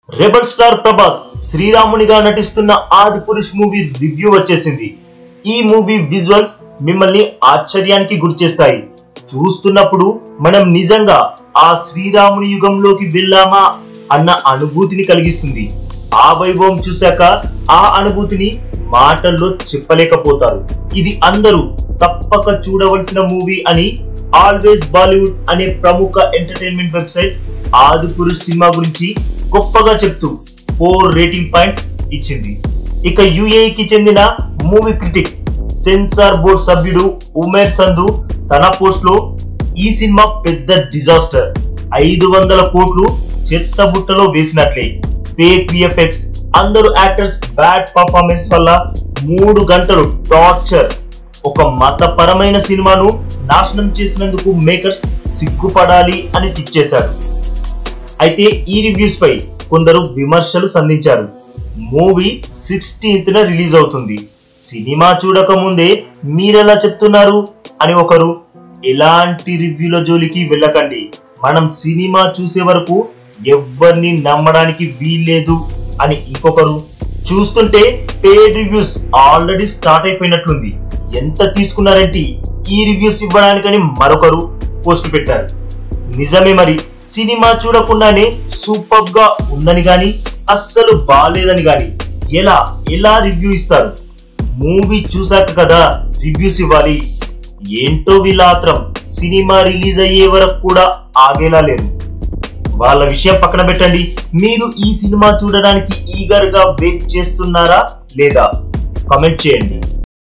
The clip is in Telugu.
రెబల్ స్టార్ ప్రభాస్ శ్రీరామునిగా నటిస్తున్న ఆదిపురుష్ మూవీ రివ్యూ వచ్చేసింది. ఈ మూవీ విజువల్స్ మిమ్మల్ని ఆశ్చర్యానికి గురిచేస్తాయి. చూస్తున్నప్పుడు మనం నిజంగా ఆ శ్రీరాముని యుగంలోకి వెళ్ళామా అన్న అనుభూతిని కలిగిస్తుంది. ఆ వైభవం చూశాక ఆ అనుభూతిని మాటల్లో చెప్పలేకపోతారు. ఇది అందరూ తప్పక చూడవలసిన మూవీ అని ఆల్వేస్ బాలీవుడ్ అనే ప్రముఖ ఎంటర్టైన్మెంట్ వెబ్సైట్ ఆదిపురుష్ సినిమా గురించి గొప్పగా చెప్తూ 4 రేటింగ్ పాయింట్స్ ఇచ్చింది. ఇక యుఏఈకి చెందిన మూవీ క్రిటిక్ సెన్సార్ బోర్డ్ సభ్యుడు ఉమేర్ సంధు తన పోస్ట్ లో ఈ సినిమా పెద్ద డిజాస్టర్, 500 కోట్లు చెత్త బుట్టలో వేసినట్లే, ఫేక్ విఎఫ్ఎక్స్, అందరూ యాక్టర్స్ బ్యాడ్ పర్ఫార్మెన్స్ వల్ల 3 గంటలు టార్చర్, ఒక మతపరమైన సినిమాను నాశనం చేసినందుకు మేకర్స్ సిగ్గుపడాలి అని టిప్ చేశాడు. అయితే ఈ రివ్యూస్ పై కొందరు విమర్శలు సంధించారు. మూవీ 16th రిలీజ్ అవుతుంది, సినిమా చూడక ముందే మీరెలా చెప్తున్నారు అని ఒకరు. ఎలాంటి రివ్యూల జోలికి వెళ్ళకండి, మనం సినిమా చూసే వరకు ఎవ్వరిని నమ్మడానికి వీల్లేదు అని ఇంకొకరు. చూస్తుంటే పేడ్ రివ్యూస్ ఆల్రెడీ స్టార్ట్ అయిపోయినట్లుంది, ఎంత తీసుకున్నారంటే ఈ రివ్యూస్ ఇవ్వడానికని మరొకరు పోస్ట్ పెట్టారు. నిజమే, మరి సినిమా చూడకుండానే సూపర్ గా ఉందని గాని అస్సలు బాలేదని గాని ఎలా రివ్యూ ఇస్తారు? మూవీ చూసాక కదా రివ్యూస్ ఇవ్వాలి. ఏంటో వీళ్ళ ఆత్రం, సినిమా రిలీజ్ అయ్యే వరకు కూడా ఆగేలా లేదు. వాళ్ళ విషయం పక్కన పెట్టండి, మీరు ఈ సినిమా చూడడానికి ఈగర్ గా వెయిట్ చేస్తున్నారా లేదా? కామెంట్ చేయండి.